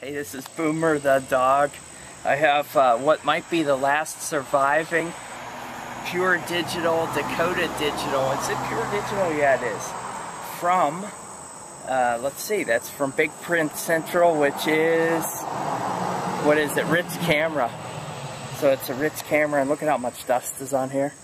Hey, this is Boomer the dog. I have what might be the last surviving Pure Digital Dakota Digital. Is it Pure Digital? Yeah, it is. From, let's see, that's from Big Print Central, which is, what is it, Ritz camera. So it's a Ritz camera, and look at how much dust is on here.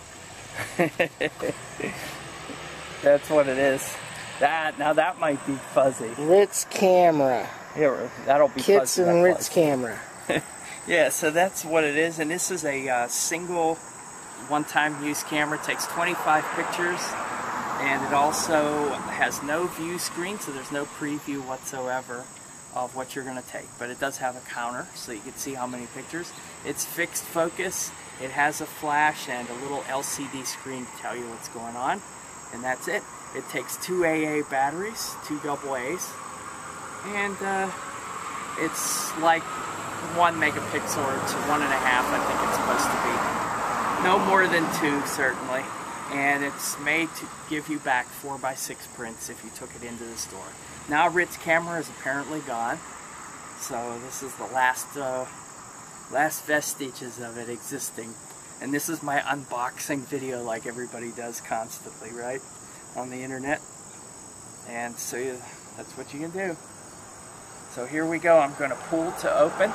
That's what it is. Now that might be fuzzy. Ritz camera. Yeah, that'll be Kits fuzzy. and Ritz camera. Yeah, so that's what it is, and this is a single one-time use camera. It takes 25 pictures, and it also has no view screen, so there's no preview whatsoever of what you're going to take. But it does have a counter, so you can see how many pictures. It's fixed focus. It has a flash and a little LCD screen to tell you what's going on, and that's it. It takes 2 AA batteries, 2 AA's, and it's like 1 megapixel or to 1.5, I think it's supposed to be. No more than 2, certainly. And it's made to give you back 4x6 prints if you took it into the store. Now Ritz camera is apparently gone, so this is the last vestiges of it existing. And this is my unboxing video like everybody does constantly, right? On the internet. And so that's what you can do. So here we go. I'm going to pull to open.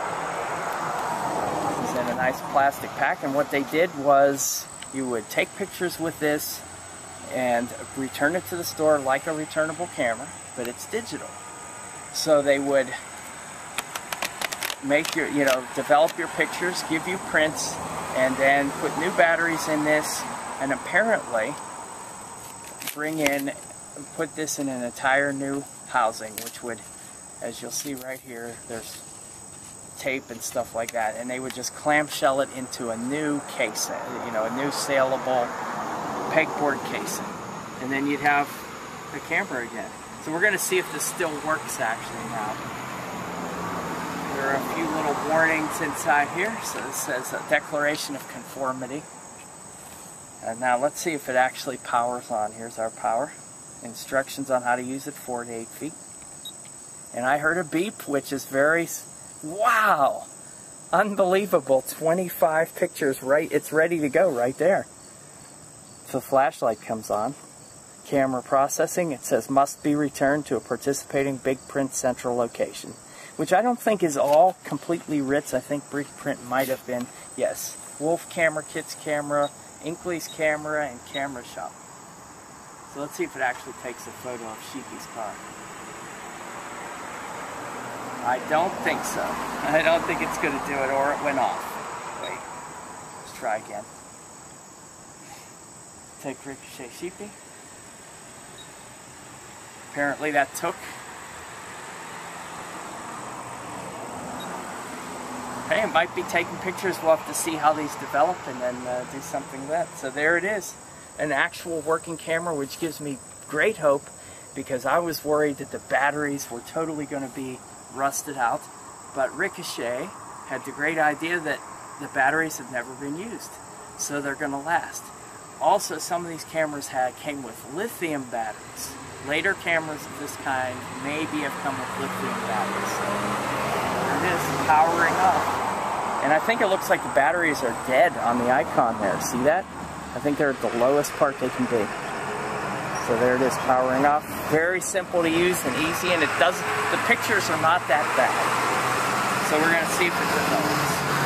It's in a nice plastic pack, and what they did was you would take pictures with this and return it to the store like a returnable camera, but it's digital. So they would make your, develop your pictures, give you prints, and then put new batteries in this, and apparently put this in an entire new housing, which would, as you'll see right here, there's tape and stuff like that, and they would just clamshell it into a new case, a new saleable pegboard casing, and then you'd have the camera again. So we're going to see if this still works actually now. There are a few little warnings inside here. So this says a declaration of conformity. And now let's see if it actually powers on. Here's our power. Instructions on how to use it, 4 to 8 feet. And I heard a beep, which is very, wow, unbelievable. 25 pictures, right? It's ready to go right there. So the flashlight comes on. Camera processing, it says must be returned to a participating Big Print Central location, which I don't think is all completely Ritz. I think Big Print might have been, yes, Wolf Camera, Kids Camera, Inkley's Camera, and Camera Shop. So let's see if it actually takes a photo of Sheepy's car. I don't think so. I don't think it's going to do it, or it went off. Wait, let's try again. Take Ricochet Sheepy. Apparently that took. Hey, it might be taking pictures. We'll have to see how these develop and then do something with that. So there it is. An actual working camera, which gives me great hope, because I was worried that the batteries were totally going to be rusted out. But Ricochet had the great idea that the batteries have never been used, so they're going to last. Also, some of these cameras came with lithium batteries. Later cameras of this kind maybe have come with lithium batteries. So there it is, powering up. And I think it looks like the batteries are dead on the icon there. See that? I think they're at the lowest part they can be. So there it is, powering up. Very simple to use and easy, and the pictures are not that bad. So we're going to see if it develops.